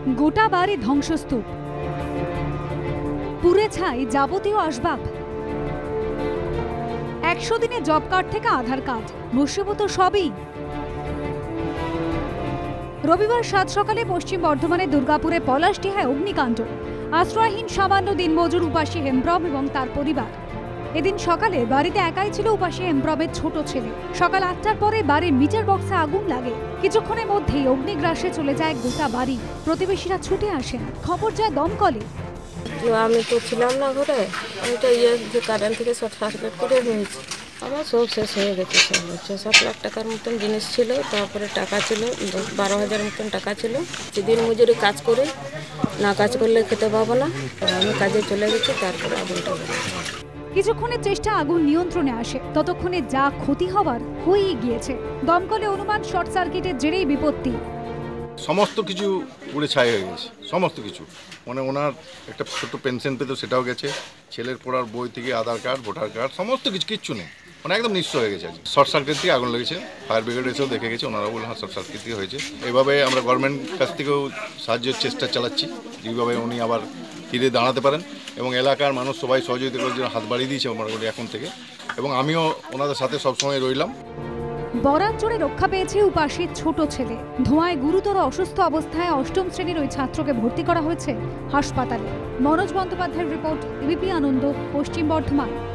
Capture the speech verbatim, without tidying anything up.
গোটা বাড়ি ধ্বংসস্তূপ, পুড়ে ছাই যাবতীয় আসবাব। একশো দিনে জব কার্ড থেকে আধার কার্ড, মুসিবত সবই। রবিবার সাত সকালে পশ্চিম বর্ধমানের দুর্গাপুরে পলাশডিহায় অগ্নিকাণ্ড। আশ্রয়হীন সামান্য দিনমজুর উপাসী হেমব্রম এবং তার পরিবার। এদিন সকালে বাড়িতে একাই ছিল উপাসী হেমব্রমের ছোট ছেলে। সকাল আটটার পরে বাড়ির মিটার বক্সে আগুন লাগে। কিছুক্ষণের মধ্যেই অগ্নিগ্রাসে চলে যায় গোটা বাড়ি। প্রতিবেশীরা ছুটে আসেন, খবর যায় দমকলে। আমি তো ছিলাম না ঘরে, ওইটা ইয়ে যে কারেন্ট থেকে শর্ট সার্কিট করে হয়েছে। আমার সব শেষ হয়ে গেছে, সব ছ সাত লাখ টাকার মতন জিনিস ছিল, তারপরে টাকা ছিল দশ বারো হাজার মতন টাকা ছিল। যেদিন মজুরি কাজ করে, না কাজ করলে খেতে পাবো না। আমি কাজে চলে গেছি, তারপরে আগুনটা কিছুক্ষণের চেষ্টা আগুন নিয়ন্ত্রণে আসে, ততক্ষণে যা ক্ষতি হবার হয়েই গিয়েছে। দমকলে অনুমান শর্ট সার্কিটের জেরেই বিপত্তি। সমস্ত কিছু পুড়ে ছাই হয়ে গেছে, সমস্ত কিছু। মানে ওনার একটা ছোট্ট পেনশন পেতো, সেটাও গেছে। ছেলের পড়ার বই থেকে আধার কার্ড, ভোটার কার্ড, সমস্ত কিছু কিচ্ছু নেই। মানে একদম নিঃস্ব হয়ে গেছে। শর্ট সার্কিট থেকে আগুন লেগেছে। ফায়ার ব্রিগেড এসেও দেখে গেছে, ওনারা বলে হ্যাঁ শর্ট সার্কিট থেকে হয়েছে। এভাবে আমরা গভর্নমেন্ট কাছ থেকেও সাহায্যের চেষ্টা চালাচ্ছি, যেভাবে উনি আবার ফিরে দাঁড়াতে পারেন। এবং এলাকার মানুষ সবাই সহযোগিতা করে হাত বাড়িয়ে দিয়েছে মোটামুটি এখন থেকে, এবং আমিও ওনাদের সাথে সবসময় রইলাম। বরাত জোরে রক্ষা পেয়েছে উপাসীর ছোট ছেলে। ধোঁয়ায় গুরুতর অসুস্থ অবস্থায় অষ্টম শ্রেণীর ওই ছাত্রকে ভর্তি করা হয়েছে হাসপাতালে। মনোজ বন্দ্যোপাধ্যায়ের রিপোর্ট, এবিপি আনন্দ, পশ্চিম বর্ধমান।